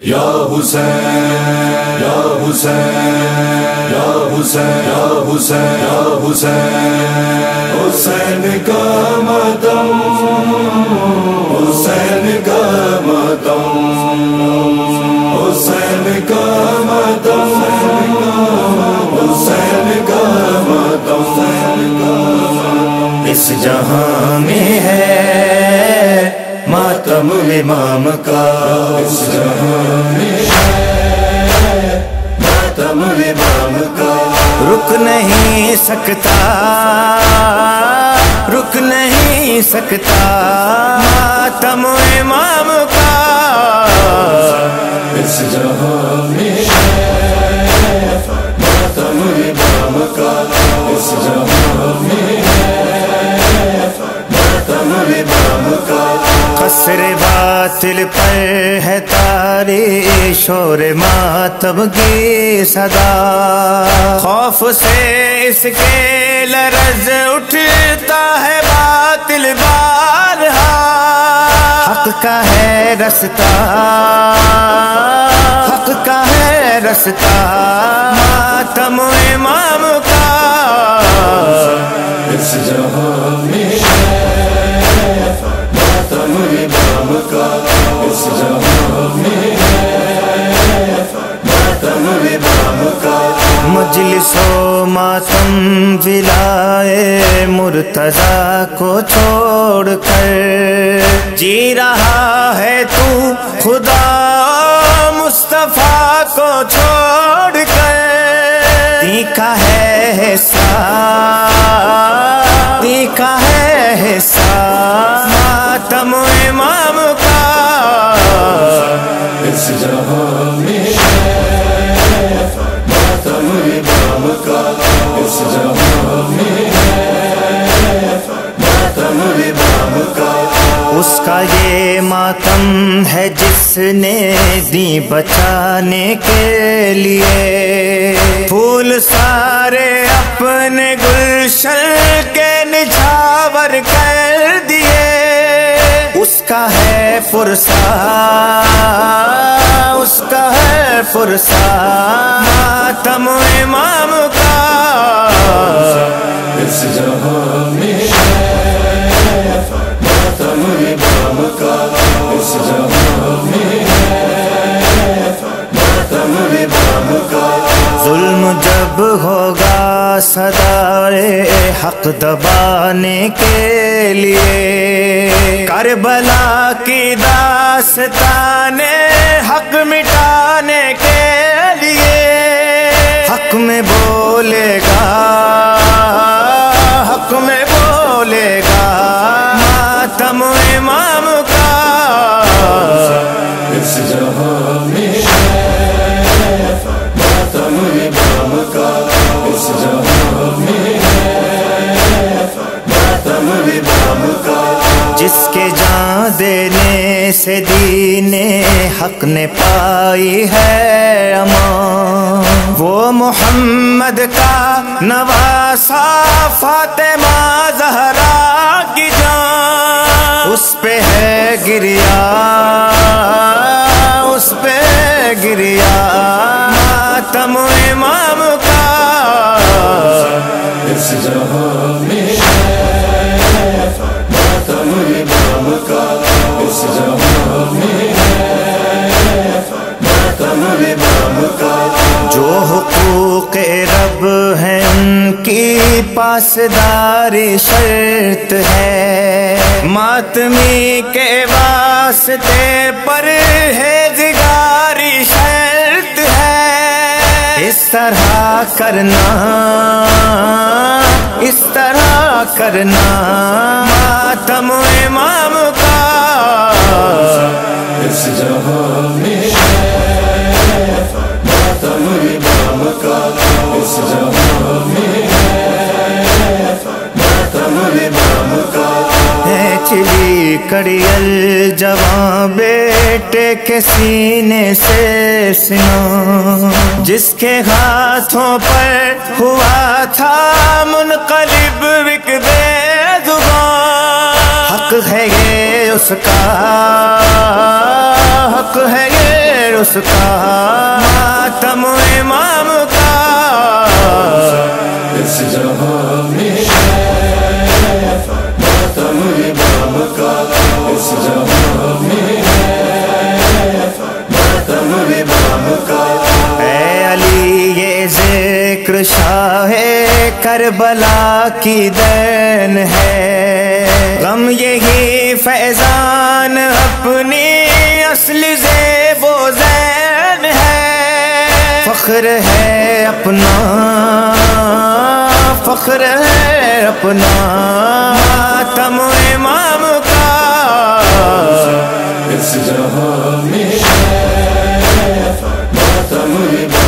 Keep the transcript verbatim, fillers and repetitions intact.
یا حسین یا حسین یا حسین یا حسین یا حسین حسین کا ماتم حسین کا ماتم حسین کا ماتم حسین کا ماتم اس جہاں میں ہے ماتم امام کا، اس جہاں میں ہے ماتم امام کا، رک نہیں سکتا رک نہیں سکتا ماتم امام کا، اس جہاں میں ہے ماتم امام کا، اس جہاں میں ہے ماتم امام کا، قصر باطل پر ہے طاری شور ماتم کی صدا، خوف سے اس کے لرز اٹھتا ہے باطل بارہا، حق کا ہے رستہ حق کا ہے رستہ ماتم امام کا، اس جہاں میں ہے ماتم امام کا، اس جہاں میں ہے ماتم امام کا، مجلس و ماتم ولائے مرتضیٰ کو چھوڑ کر جی رہا ہے تو خدا مصطفیٰ کو چھوڑ کر، دیکھا ہے حصہ دیکھا ہے حصہ ماتم امام کا، اس جہاں میں ہے ماتم امام کا، اس جہاں میں ہے ماتم امام کا، اس کا یہ ماتم ہے جس نے دی بچانے کے لیے، پھول سارے اپنے گلشن کے نچھاور کر دیے، اس کا ہے پرسا اس کا ہے پرسا ماتم امام کا، اس جہاں میں ہے ماتم امام کا، اس جہاں میں ہے ماتم امام کا، ظلم جب ہوگا صدائے حق دبانے کے لیے، کربلا کی داستان حق مٹانے کے لیے، حق میں بولے گا حق میں بولے گا ماتم امام کا، اس جہاں میں ہے ماتم امام کا، اس جہاں میں ہے ماتم امام کا، جس کے جان دینے سے دین حق نے پائی ہے امان، وہ محمد کا نواسا فاطمہ زہرا کی جان، اس پہ ہے گریا اس پہ گریا ماتم امام کا، اس جہاں میں ہے ماتم امام کا، اس جہاں میں ہے ماتم امام کا، جو حقوق رب ہیں ان کی پاسداری شرط ہے، ماتمی کے واسطے پرہیزگاری شرط ہے، اس طرح کرنا اس طرح کرنا ماتم امام کا، اس جہاں میں ہے ماتم امام کا، اس جہاں میں ہے ماتم امام کا، چلی کڑیل جوان بیٹے کے سینے سے سنا، جس کے ہاتھوں پر ہوا تھا منقلب وکدے زبان، حق ہے یہ اس کا حق ہے یہ اس کا ماتم امام کا اس جہاں میں ہے ماتم امام کا، اس جہاں میں ہے ماتم امام کا۔ اے علی یہ ذکر شاہ کربلا کی دین ہے، غم یہی فیضان اپنی اصل زیب و زین ہے، فخر ہے اپنا فخر ہے اپنا ماتم امام کا، اس جہاں میں ہے ماتم امام